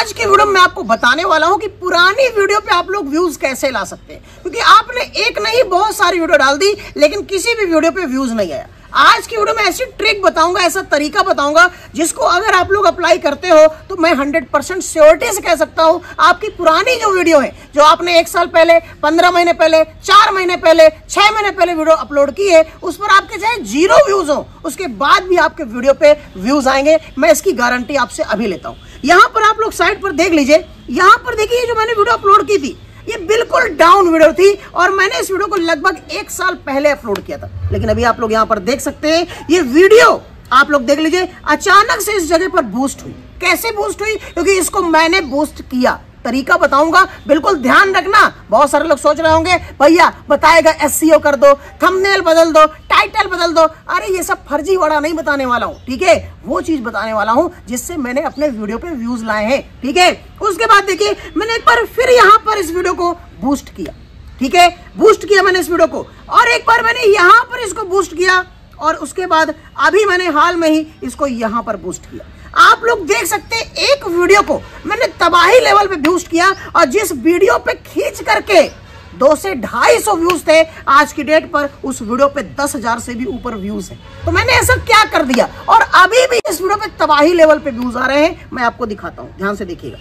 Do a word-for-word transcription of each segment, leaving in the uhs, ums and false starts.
आज की वीडियो में मैं आपको बताने वाला हूं कि पुरानी वीडियो पे आप लोग व्यूज कैसे ला सकते हैं, क्योंकि आपने एक नहीं बहुत सारी वीडियो डाल दी लेकिन किसी भी वीडियो पे व्यूज नहीं आया। आज की वीडियो में ऐसी ट्रिक बताऊंगा, ऐसा तरीका बताऊंगा जिसको अगर आप लोग अप्लाई करते हो तो मैं हंड्रेड परसेंट श्योरिटी से कह सकता हूं आपकी पुरानी जो वीडियो है, जो आपने एक साल पहले, पंद्रह महीने पहले, चार महीने पहले, छह महीने पहले वीडियो अपलोड की है, उस पर आपके चाहे जीरो व्यूज हो उसके बाद भी आपके वीडियो पे व्यूज आएंगे। मैं इसकी गारंटी आपसे अभी लेता हूं। यहां पर आप लोग साइट पर देख लीजिए, यहां पर देखिए जो मैंने वीडियो अपलोड की थी ये बिल्कुल डाउन वीडियो थी और मैंने इस वीडियो को लगभग एक साल पहले अपलोड किया था। लेकिन अभी आप लोग यहां पर देख सकते हैं ये वीडियो आप लोग देख लीजिए अचानक से इस जगह पर बूस्ट हुई। कैसे बूस्ट हुई? क्योंकि इसको मैंने बूस्ट किया। तरीका बताऊंगा, बिल्कुल ध्यान रखना। बहुत सारे लोग सोच रहे होंगे भैया बताएगा एसईओ कर दो, थंबनेल बदल दो, टाइटल बदल दो। अरे ये सब फर्जी वड़ा नहीं बताने वाला हूं, ठीक है? वो चीज बताने वाला हूं जिससे मैंने अपने वीडियो पे व्यूज लाए हैं, ठीक है? उसके बाद देखिए मैंने एक बार फिर यहां पर इस वीडियो को बूस्ट किया, ठीक है? बूस्ट किया मैंने इस वीडियो को और एक बार मैंने यहां पर इसको बूस्ट किया और उसके बाद अभी मैंने हाल में ही इसको यहां पर बूस्ट किया। आप लोग देख सकते हैं एक वीडियो को मैंने तबाही लेवल पे बूस्ट किया और जिस वीडियो पे खींच करके दो से ढाई सौ व्यूज थे, आज की डेट पर उस वीडियो पे दस हजार से भी ऊपर व्यूज है। तो मैंने ऐसा क्या कर दिया और अभी भी इस वीडियो पे तबाही लेवल पे व्यूज आ रहे हैं। मैं आपको दिखाता हूं, ध्यान से देखिएगा।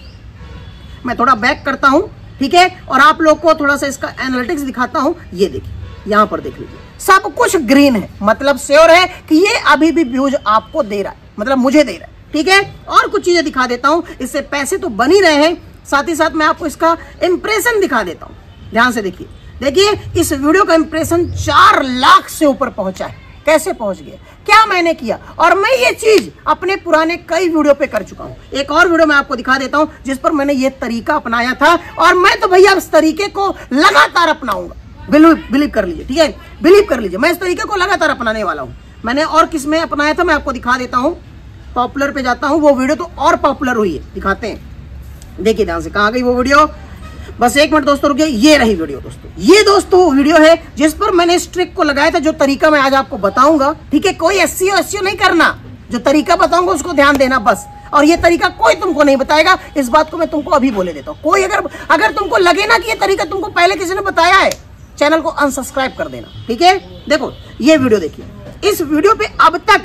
मैं थोड़ा बैक करता हूं, ठीक है, और आप लोग को थोड़ा सा इसका एनालिटिक्स दिखाता हूं। ये देखिए, यहां पर देख लीजिए सब कुछ ग्रीन है, मतलब श्योर है कि ये अभी भी व्यूज आपको दे रहा है, मतलब मुझे दे रहा है, ठीक है? और कुछ चीजें दिखा देता हूं, इससे पैसे तो बन ही रहे हैं, साथ ही साथ मैं आपको इसका इंप्रेशन दिखा देता हूं। ध्यान से देखिए, देखिए इस वीडियो का इंप्रेशन चार लाख से ऊपर पहुंचा है। कैसे पहुंच गया? क्या मैंने किया? और मैं ये चीज अपने पुराने कई वीडियो पे कर चुका हूं। एक और वीडियो मैं आपको दिखा देता हूं जिस पर मैंने ये तरीका अपनाया था और मैं तो भैया इस तरीके को लगातार अपनाऊंगा। बिलीव बिलीव कर लीजिए, ठीक है? बिलीव कर लीजिए, मैं इस तरीके को लगातार अपनाने वाला हूं। मैंने और किस में अपनाया था मैं आपको दिखा देता हूं। पॉपुलर पे जाता हूं, वो वीडियो तो और पॉपुलर हुई है, दिखाते हैं। देखिए ध्यान से, कहां गई वो वीडियो? बस एक मिनट दोस्तों रुकिए, ये रही वीडियो दोस्तों। ये दोस्तों वीडियो है जिस पर मैंने इस ट्रिक को लगाया था, जो तरीका मैं आज आपको बताऊंगा, ठीक है? कोई एसईओ एसईओ नहीं करना, जो तरीका बताऊंगा उसको ध्यान देना बस। और ये तरीका कोई तुमको नहीं बताएगा, इस बात को मैं तुमको अभी बोले देता हूँ। कोई अगर अगर तुमको लगे ना कि ये तरीका तुमको पहले किसी ने बताया है, चैनल को अनसब्सक्राइब कर देना, ठीक है? देखो ये वीडियो देखिए, इस वीडियो पे अब तक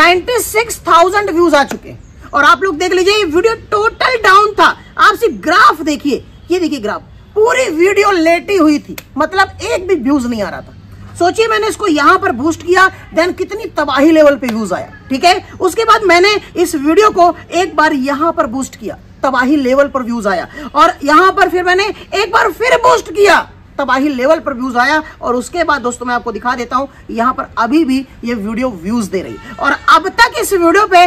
छियानवे हज़ार व्यूज आ चुके हैं और आप लोग देख लीजिए ये वीडियो टोटल डाउन था। आप सिर्फ ग्राफ देखिए, ये देखिए ग्राफ, पूरी वीडियो लेटी हुई थी, मतलब एक भी व्यूज नहीं आ रहा था। सोचिए मैंने इसको यहां पर बूस्ट किया, देन कितनी तबाही लेवल पे व्यूज आया, ठीक है? उसके बाद मैंने इस वीडियो को एक बार यहां पर बूस्ट किया, तबाही लेवल पर व्यूज आया और यहां पर फिर मैंने एक बार फिर बूस्ट किया, तबाही लेवल पर व्यूज आया। और उसके बाद दोस्तों मैं आपको दिखा देता हूं, यहां पर अभी भी ये वीडियो व्यूज दे रही और अब तक इस वीडियो पे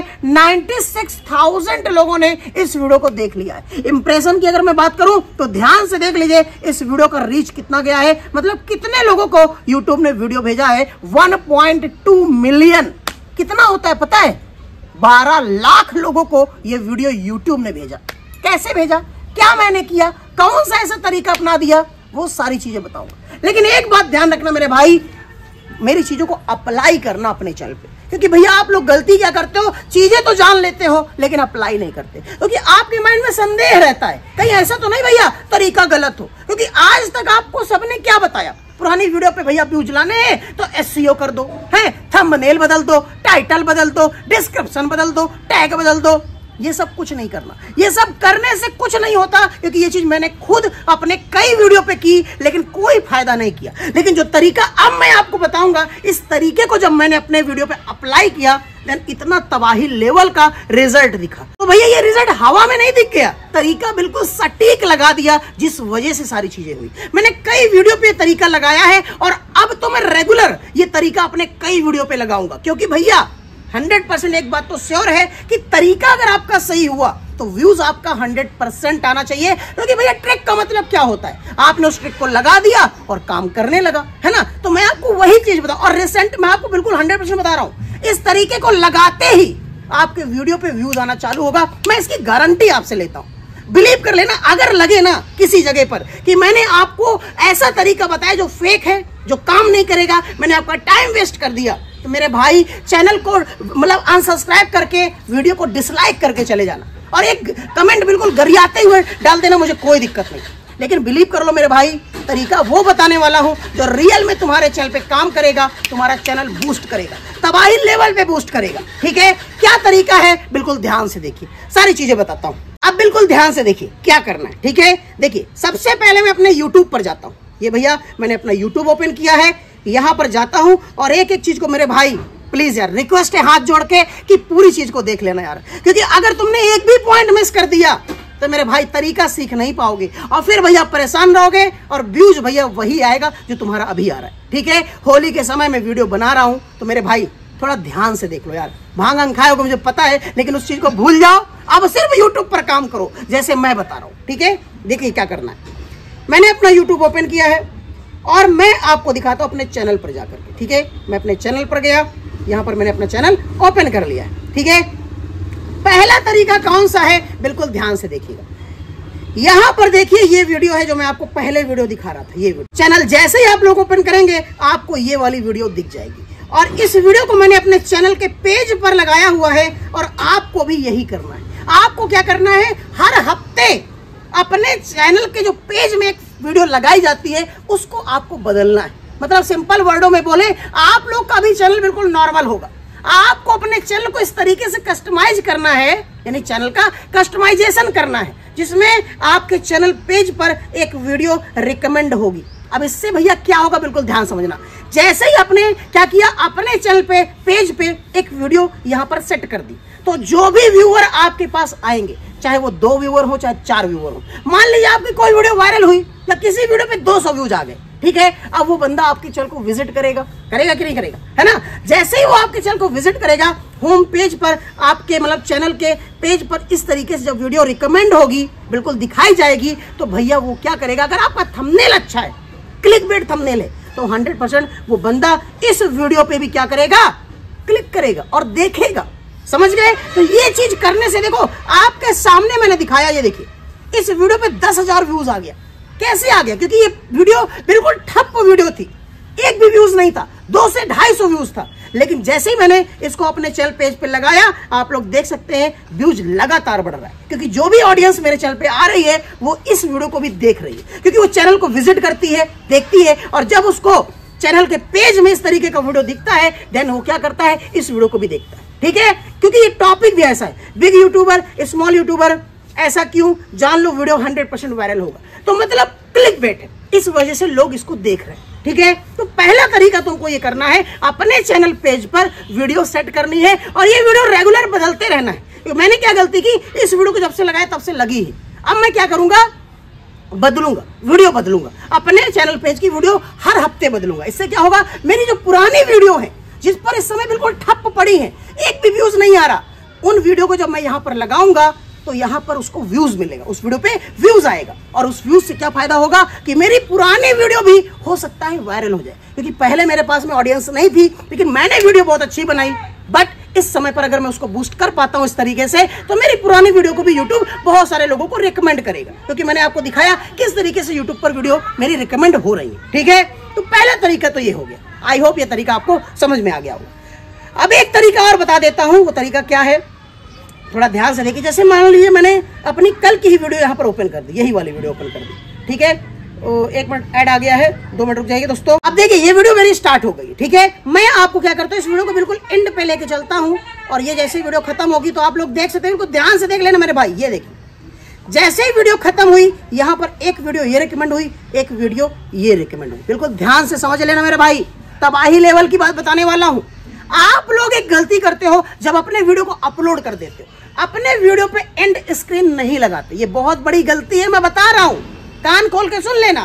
छियानवे हज़ार लोगों ने इस वीडियो को देख लिया है। इंप्रेशन की अगर मैं बात करूं तो ध्यान से देख लीजिए इस वीडियो का रीच कितना गया है, मतलब कितने लोगों को यूट्यूब ने वीडियो भेजा है। वन पॉइंट टू मिलियन कितना होता है पता है? बारह लाख लोगों को यह वीडियो यूट्यूब ने भेजा। कैसे भेजा? क्या मैंने किया? कौन सा ऐसा तरीका अपना दिया? वो सारी चीजें बताऊंगा। लेकिन एक बात ध्यान रखना मेरे भाई, मेरी चीजों को अप्लाई करना अपने चैनल पे, क्योंकि भैया आप लोग गलती क्या करते हो, चीजें तो जान लेते हो लेकिन अप्लाई नहीं करते, क्योंकि आपके माइंड में संदेह रहता है कहीं ऐसा तो नहीं भैया तरीका गलत हो। क्योंकि आज तक आपको सबने क्या बताया, पुरानी वीडियो पे भैया व्यूज लाने हैं तो एसईओ कर दो, है थंबनेल बदल दो, टाइटल बदल दो, डिस्क्रिप्शन बदल दो, टैग बदल दो। ये सब कुछ नहीं करना, ये सब करने से कुछ नहीं होता, क्योंकि ये चीज मैंने खुद अपने कई वीडियो पे की लेकिन कोई फायदा नहीं किया। लेकिन जो तरीका अब मैं आपको बताऊंगा, इस तरीके को जब मैंने अपने वीडियो पे अप्लाई किया, देन इतना तबाही लेवल का रिजल्ट दिखा। तो भैया ये रिजल्ट हवा में नहीं दिख गया, तरीका बिल्कुल सटीक लगा दिया, जिस वजह से सारी चीजें हुई। मैंने कई वीडियो पे तरीका लगाया है और अब तो मैं रेगुलर ये तरीका अपने कई वीडियो पे लगाऊंगा, क्योंकि भैया हंड्रेड परसेंट एक बात तो श्योर है कि तरीका अगर आपका सही हुआ तो व्यूज आपका हंड्रेड परसेंट आना चाहिए। क्योंकि भैया ट्रिक का मतलब क्या होता है, आपने उस ट्रिक को लगा दिया और काम करने लगा, है ना? तो मैं आपको वही चीज बताऊं और रिसेंट मैं आपको बिल्कुल हंड्रेड परसेंट बता रहा हूं, इस तरीके को लगाते ही आपके वीडियो पे व्यूज आना चालू होगा। मैं इसकी गारंटी आपसे लेता हूं, बिलीव कर लेना। अगर लगे ना किसी जगह पर कि मैंने आपको ऐसा तरीका बताया जो फेक है, जो काम नहीं करेगा, मैंने आपका टाइम वेस्ट कर दिया, तो मेरे भाई चैनल को मतलब अनसब्सक्राइब करके वीडियो को डिसलाइक करके चले जाना। और एक कमेंट बिल्कुल गरियाते हुए डाल देना, मुझे कोई दिक्कत नहीं। लेकिन बिलीव कर लो मेरे भाई, तरीका वो बताने वाला हूं जो रियल में तुम्हारे चैनल पे काम करेगा, तुम्हारा चैनल बूस्ट करेगा, तबाही लेवल पे बूस्ट करेगा। ठीक है, क्या तरीका है बिल्कुल ध्यान से देखिए, सारी चीजें बताता हूं। अब बिल्कुल ध्यान से देखिए क्या करना है। ठीक है, देखिए सबसे पहले मैं अपने यूट्यूब पर जाता हूं। ये भैया मैंने अपना यूट्यूब ओपन किया है, यहां पर जाता हूं और एक एक चीज को मेरे भाई प्लीज यार रिक्वेस्ट है हाथ जोड़ के कि पूरी चीज को देख लेना यार, क्योंकि अगर तुमने एक भी पॉइंट मिस कर दिया तो मेरे भाई तरीका सीख नहीं पाओगे और फिर भैया परेशान रहोगे और व्यूज भैया वही आएगा जो तुम्हारा अभी आ रहा है। ठीक है, होली के समय में वीडियो बना रहा हूं तो मेरे भाई थोड़ा ध्यान से देख लो यार। भांग अंग खाए होगा मुझे पता है, लेकिन उस चीज को भूल जाओ, अब सिर्फ यूट्यूब पर काम करो जैसे मैं बता रहा हूं। ठीक है, देखिए क्या करना है। मैंने अपना यूट्यूब ओपन किया है और मैं आपको दिखाता हूं अपने चैनल पर जाकर के। ठीक है, मैं अपने चैनल पर गया, यहां पर मैंने अपना चैनल ओपन कर लिया है। ठीक है, पहला तरीका कौन सा है बिल्कुल ध्यान से देखिएगा। यहां पर देखिए ये वीडियो है जो मैं आपको पहले वीडियो दिखा रहा था। ये वीडियो चैनल जैसे ही आप लोग ओपन करेंगे आपको ये वाली वीडियो दिख जाएगी और इस वीडियो को मैंने अपने चैनल के पेज पर लगाया हुआ है और आपको भी यही करना है। आपको क्या करना है, हर हफ्ते अपने चैनल के जो पेज में एक वीडियो लगाई जाती है उसको आपको बदलना है। मतलब सिंपल वर्डों में बोले, आप लोग का भी चैनल बिल्कुल नॉर्मल होगा, आपको अपने चैनल को इस तरीके से कस्टमाइज करना है, यानी चैनल का कस्टमाइजेशन करना है जिसमें आपके चैनल पेज पर एक वीडियो रिकमेंड होगी। अब इससे भैया क्या होगा बिल्कुल ध्यान समझना। जैसे ही आपने क्या किया, अपने चैनल पे पेज पे एक वीडियो यहाँ पर सेट कर दी, तो जो भी व्यूअर आपके पास आएंगे, चाहे वो दो व्यूअर हो चाहे चार व्यूअर हो, मान लीजिए आपकी कोई वीडियो वायरल हुई या किसी वीडियो पे दो सौ व्यूज आ गए, ठीक है, अब वो बंदा आपके चैनल को विजिट करेगा, करेगा कि नहीं करेगा, है ना। जैसे ही वो आपके चैनल को विजिट करेगा, होम पेज पर आपके मतलब चैनल के पेज पर इस तरीके से जब वीडियो रिकमेंड होगी, बिल्कुल दिखाई जाएगी, तो भैया वो क्या करेगा, अगर आपका थंबनेल अच्छा है, क्लिक बेट थंबनेल है, तो हंड्रेड परसेंट वो बंदा इस वीडियो पे भी क्या करेगा, क्लिक करेगा और देखेगा। समझ गए। तो ये चीज करने से देखो आपके सामने मैंने दिखाया, ये देखिए इस वीडियो पे दस हजार व्यूज आ गया। कैसे आ गया? क्योंकि ये वीडियो बिल्कुल ठप्प वीडियो थी, एक भी व्यूज नहीं था, दो से ढाई सौ व्यूज था। लेकिन जैसे ही मैंने इसको अपने चैनल पेज पे लगाया, आप लोग देख सकते हैं व्यूज लगातार बढ़ रहा है, क्योंकि जो भी ऑडियंस मेरे चैनल पे आ रही है वो इस वीडियो को भी देख रही है, क्योंकि वो चैनल को विजिट करती है, देखती है, और जब उसको चैनल के पेज में इस तरीके का वीडियो दिखता है, देन वो क्या करता है, इस वीडियो को भी देखता है। ठीक है, क्योंकि ये टॉपिक भी ऐसा है, बिग यूट्यूबर स्मॉल यूट्यूबर, ऐसा क्यों, जान लो वीडियो हंड्रेड परसेंट वायरल होगा, तो मतलब क्लिक बेट है, इस वजह से लोग इसको देख रहे हैं। ठीक है, तो पहला तरीका तुमको ये करना है, अपने चैनल पेज पर वीडियो सेट करनी है और ये वीडियो रेगुलर बदलते रहना है। मैंने क्या गलती की, इस वीडियो को जब से लगाया तब से लगी है, अब मैं क्या करूंगा, बदलूंगा, वीडियो बदलूंगा, अपने चैनल पेज की वीडियो हर हफ्ते बदलूंगा। इससे क्या होगा, मेरी जो पुरानी वीडियो है जिस पर इस समय बिल्कुल ठप्प पड़ी है, एक भी व्यूज नहीं आ रहा, उन वीडियो को जब मैं यहां पर लगाऊंगा तो यहां पर उसको व्यूज मिलेगा, उस वीडियो पे व्यूज आएगा, और उस व्यूज से क्या फायदा होगा कि मेरी पुरानी वीडियो भी हो सकता है वायरल हो जाए, क्योंकि पहले मेरे पास में ऑडियंस नहीं थी, लेकिन मैंने वीडियो बहुत अच्छी बनाई, बट इस समय पर अगर मैं उसको बूस्ट कर पाता हूं इस तरीके से, तो मेरी पुरानी वीडियो को भी यूट्यूब बहुत सारे लोगों को रिकमेंड करेगा, क्योंकि मैंने आपको दिखाया किस तरीके से यूट्यूब पर वीडियो मेरी रिकमेंड हो रही है। ठीक है, तो पहला तरीका तो ये हो गया। आई होप ये तरीका आपको समझ में आ गया हो। अब एक तरीका और बता देता हूं, वो तरीका क्या है, थोड़ा ध्यान से देखिए। जैसे मान लीजिए मैंने अपनी कल की ही वीडियो यहाँ पर ओपन कर दी, यही वाली वीडियो ओपन कर दी, ठीक है, ओ, एक मिनट ऐड आ गया है, दो मिनट रुक जाइए दोस्तों। अब देखिए ये वीडियो मेरी स्टार्ट हो गई। ठीक है, मैं आपको क्या करता हूँ, इस वीडियो को बिल्कुल एंड पे लेके चलता हूँ, और ये जैसे ही वीडियो खत्म होगी तो आप लोग देख सकते हैं, इनको ध्यान से देख लेना मेरे भाई। ये देखिए जैसे ही वीडियो खत्म हुई, यहाँ पर एक वीडियो ये रिकमेंड हुई, एक वीडियो ये रिकमेंड हुई, बिल्कुल ध्यान से समझ लेना मेरे भाई, तबाही लेवल की बात बताने वाला हूँ। आप लोग एक गलती करते हो, जब अपने वीडियो को अपलोड कर देते हो, अपने वीडियो पे एंड स्क्रीन नहीं लगाते, ये बहुत बड़ी गलती है, मैं बता रहा हूं, कान खोल के सुन लेना।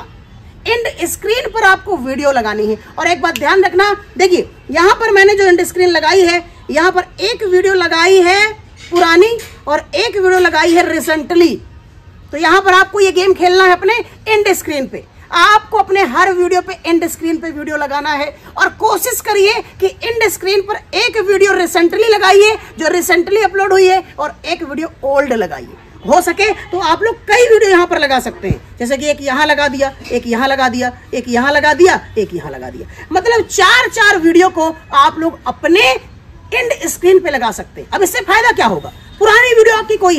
एंड स्क्रीन पर आपको वीडियो लगानी है, और एक बात ध्यान रखना, देखिए यहां पर मैंने जो एंड स्क्रीन लगाई है, यहां पर एक वीडियो लगाई है पुरानी और एक वीडियो लगाई है रिसेंटली, तो यहां पर आपको ये गेम खेलना है अपने एंड स्क्रीन पे। आपको अपने हर वीडियो पे एंड स्क्रीन पे वीडियो लगाना है, और कोशिश करिए कि एंड स्क्रीन पर एक वीडियो रिसेंटली लगाइए, जो रिसेंटली अपलोड हुई है, और एक वीडियो ओल्ड लगाइए। हो सके तो आप लोग कई वीडियो यहां पर लगा सकते हैं, जैसे कि एक यहां लगा दिया, एक यहां लगा दिया, एक यहां लगा दिया, एक यहां लगा दिया, मतलब चार चार वीडियो को आप लोग अपने एंड स्क्रीन पे लगा सकते हैं। अब इससे फायदा क्या होगा, पुरानी वीडियो आपकी कोई है,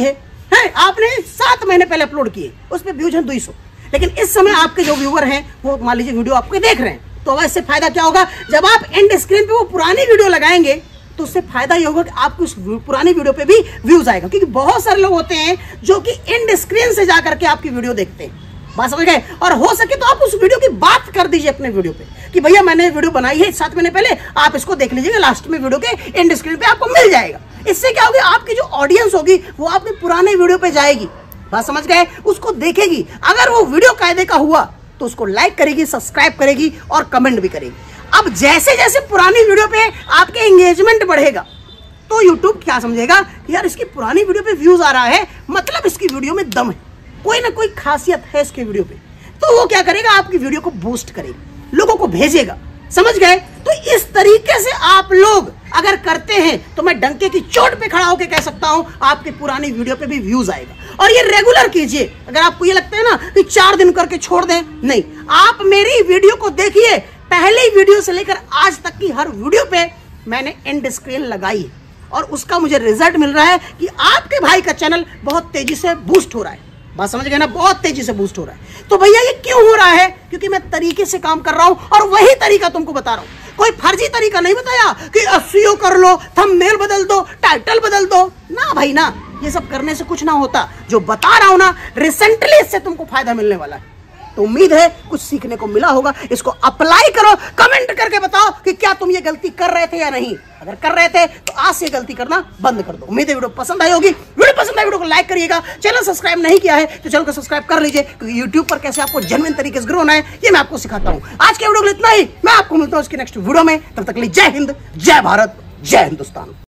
है, आपने सात महीने पहले अपलोड किए, उस पर व्यूज हैं दो सौ, लेकिन इस समय आपके जो व्यूअर हैं वो मान लीजिए वीडियो आपके देख रहे हैं, तो अब इससे फायदा क्या होगा, जब आप एंड स्क्रीन पे वो पुरानी वीडियो लगाएंगे तो उससे फायदा ये होगा कि आपको उस पुरानी वीडियो पे भी व्यूज आएगा, क्योंकि बहुत सारे लोग होते हैं जो कि एंड स्क्रीन से जाकर के आपकी वीडियो देखते हैं, बात समझ गए। और हो सके तो आप उस वीडियो की बात कर दीजिए अपने वीडियो पे कि भैया मैंने वीडियो बनाई है सात महीने पहले, आप इसको देख लीजिएगा, लास्ट में वीडियो के एंड स्क्रीन पे आपको मिल जाएगा। इससे क्या होगी, आपकी जो ऑडियंस होगी वो आपके पुराने वीडियो पे जाएगी, बात समझ गए, उसको देखेगी। अगर वो वीडियो कायदे का हुआ तो उसको लाइक करेगी, सब्सक्राइब करेगी और कमेंट भी करेगी। अब जैसे जैसे पुरानी वीडियो पे आपके एंगेजमेंट बढ़ेगा तो यूट्यूब क्या समझेगा कि यार इसकी पुरानी वीडियो पे व्यूज आ रहा है, मतलब इसकी वीडियो में दम है, कोई ना कोई खासियत है इसके वीडियो पे, तो वो क्या करेगा, आपकी वीडियो को बूस्ट करेगा, लोगों को भेजेगा, समझ गए। तो इस तरीके से आप लोग अगर करते हैं तो मैं डंके की चोट पे खड़ा होकर कह सकता हूं आपकी पुरानी वीडियो पे भी व्यूज आएगा। और ये रेगुलर कीजिए। अगर आपको ये लगता है ना कि चार दिन करके छोड़ दें, नहीं, आप मेरी वीडियो को देखिए, पहली वीडियो से लेकर आज तक की हर वीडियो पे मैंने एंड स्क्रीन लगाई है और उसका मुझे रिजल्ट मिल रहा है कि आपके भाई का चैनल बहुत तेजी से बूस्ट हो रहा है, बात समझ गए ना, बहुत तेजी से बूस्ट हो रहा है। तो भैया ये क्यों हो रहा है, क्योंकि मैं तरीके से काम कर रहा हूं और वही तरीका तुमको बता रहा हूं, कोई फर्जी तरीका नहीं बताया कि एसईओ कर लो, थंबनेल बदल दो, टाइटल बदल दो, ना भाई ना, ये सब करने से कुछ ना होता। जो बता रहा हूं ना, रिसेंटली इससे तुमको फायदा मिलने वाला है, तो उम्मीद है कुछ सीखने को मिला होगा। इसको अप्लाई करो, कमेंट करके बताओ कि क्या तुम ये गलती कर रहे थे या नहीं। अगर कर रहे थे तो आज से गलती करना बंद कर दो। उम्मीद है वीडियो पसंद आई होगी। वीडियो पसंद आई वीडियो को लाइक करिएगा, चैनल सब्सक्राइब नहीं किया है तो चैनल को सब्सक्राइब कर लीजिए, क्योंकि यूट्यूब पर कैसे आपको जेन्युइन तरीके से ग्रो होना है ये मैं आपको सिखाता हूं। आज के वीडियो के लिए इतना ही, मैं आपको मिलता हूं इसके नेक्स्ट वीडियो में, तब तक के लिए जय हिंद, जय भारत, जय हिंदुस्तान।